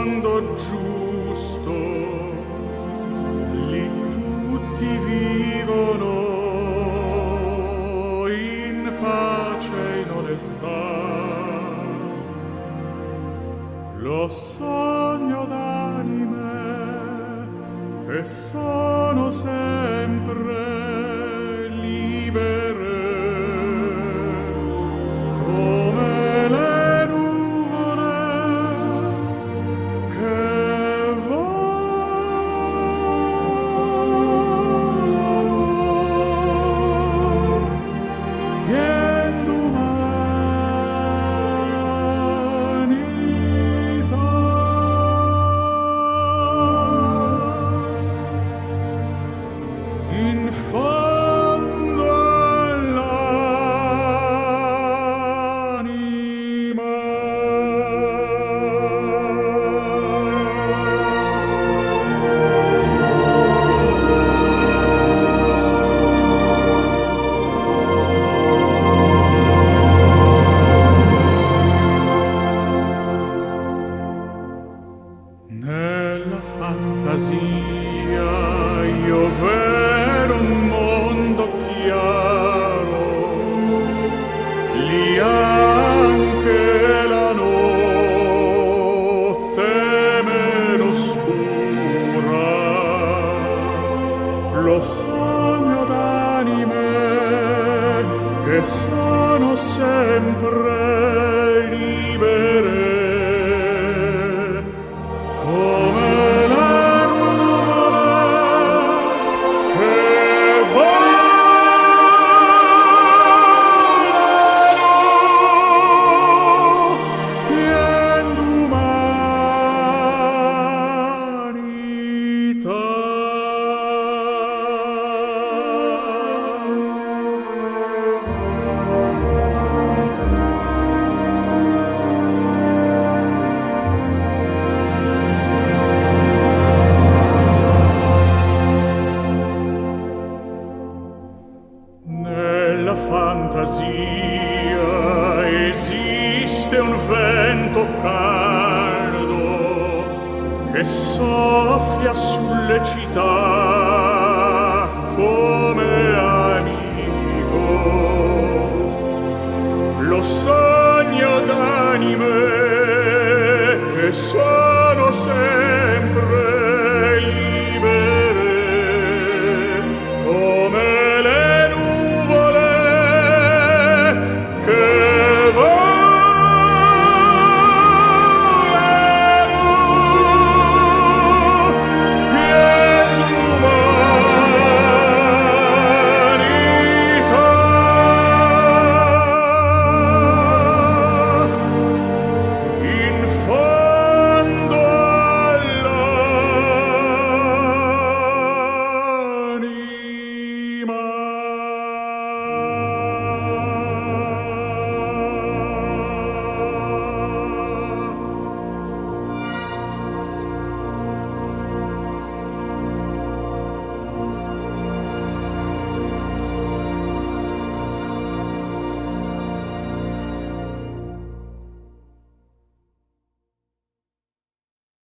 mondo giusto, lì tutti vivono in pace e in onestà. Lo sogno d'anime che sono sempre libere come le nuvole che volano vien d'umanità. In fondo all'anima. Nella fantasia io vedo un mondo chiaro, lì anche la notte meno scura. Lo sogno d'anime che sono sempre libere come le nuvole che volano vien d'umanità. Nella fantasia esiste un vento caldo che soffia sulle città come amico. Lo sogno d'anime che sono sempre